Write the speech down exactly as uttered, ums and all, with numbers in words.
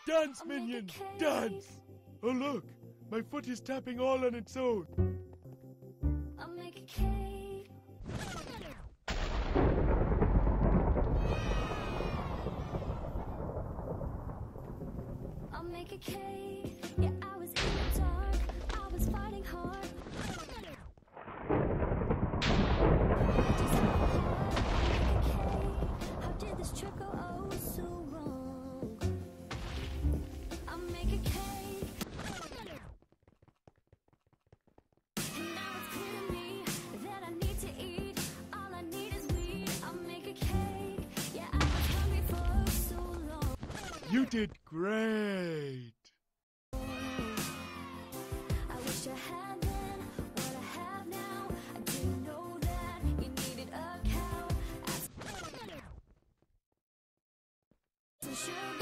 Dance, minion! Dance! Oh, look! My foot is tapping all on its own. I'll make a cake. I'll make a cake. Yeah, I was in the dark. I was fighting hard. Just so hard. I'll make a cake. How did this trick go oh so wrong? I'll make a cake. And now it's clear to me that I need to eat. All I need is weed. I'll make a cake. Yeah, I was hungry for so long. You did great. I wish I had then what I have now. I didn't know that you needed a cow. I sugar.